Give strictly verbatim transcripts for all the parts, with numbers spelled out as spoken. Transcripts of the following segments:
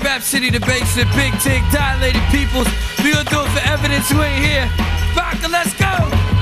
Rap City, the basement, big tick, dilated peoples. We gonna do it for evidence you ain't here. Vodka, let's go!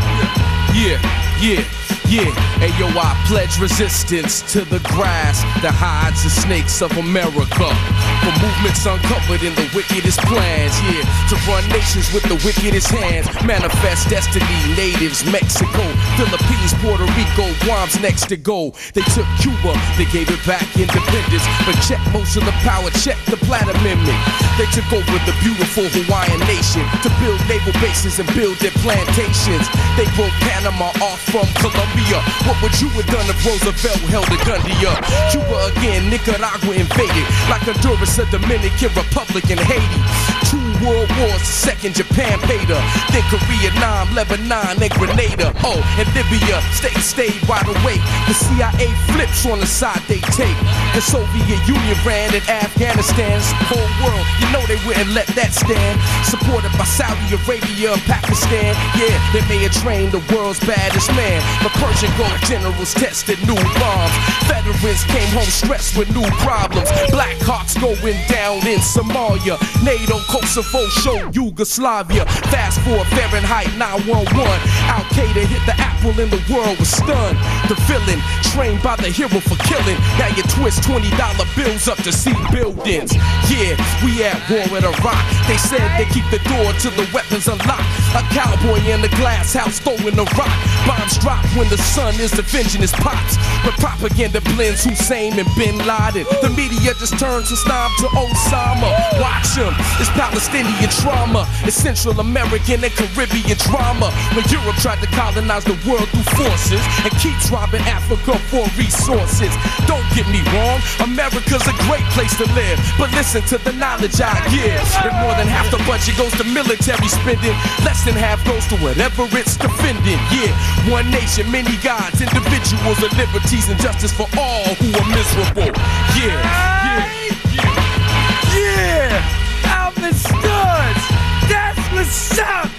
Yeah, yeah, yeah. Hey yo, I pledge resistance to the grass, the hides and snakes of America. For movements uncovered in the wickedest plans, yeah. To run nations with the wickedest hands. Manifest destiny, natives, Mexico, Philippines, Puerto Rico, Guam's next to go. They took Cuba, they gave it back independence. But check most of the power, check the Platt Amendment. They took over the beautiful Hawaiian nation to build naval bases and build their plantations. They broke Panama off from Colombia. What would you have done if Roosevelt held a gun to you? Cuba again, Nicaragua invaded. Like Honduras, a Dominican Republic, and Haiti. Two world wars, second Japan paid her. Then Korea, Nam, Lebanon, and Grenada. Oh, and Libya, state stayed wide awake. The C I A flips on the side they take. The Soviet Union ran in Afghanistan's whole world. You know they wouldn't let that stand. Supported by Saudi Arabia and Pakistan. Yeah, they may have trained the world's baddest man. But Persian Gulf generals tested new bombs. Veterans came home stressed with new problems. Black Hawks going down in Somalia. NATO, Kosovo, show Yugoslavia. Fast forward Fahrenheit nine one one. Al Qaeda hit the apple and the world was stunned. The villain trained by the hero for killing. Now you twist twenty dollar bills up to see buildings. Yeah, we at war with Iraq. They said they keep the door to the weapons unlocked. A cowboy in the glass house throwing a rock. Bombs drop when the sun is avenging his pops. But propaganda blends Hussein and Bin Laden. The media just turns from Saddam to Osama. Watch him, it's Palestinian trauma. It's Central American and Caribbean drama. When Europe tried to colonize the world through forces and keeps robbing Africa for resources. Don't get me wrong, America's a great place to live. But listen to the knowledge I give. And more than half the budget goes to military spending. Less than half goes to whatever it's defending. Yeah, one nation, many gods, individuals and liberties and justice for all who are miserable. Yeah, yeah, yeah. Yeah, Alvin Studs, that's what's up.